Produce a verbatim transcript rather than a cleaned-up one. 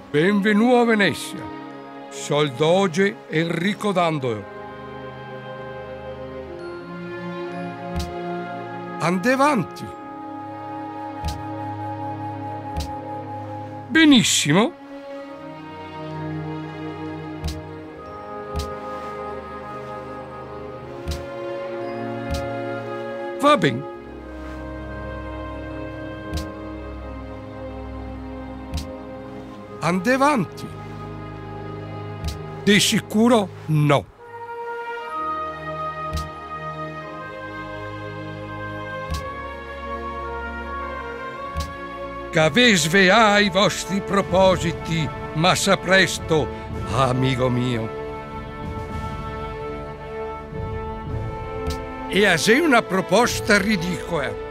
Benvenuto a Venezia. Sol doge Enrico Dando. Ande avanti. Benissimo. Va bene. Ande avanti. Di sicuro no. Che ve svea i vostri propositi, ma sa presto, amico mio. E a se una proposta ridicola.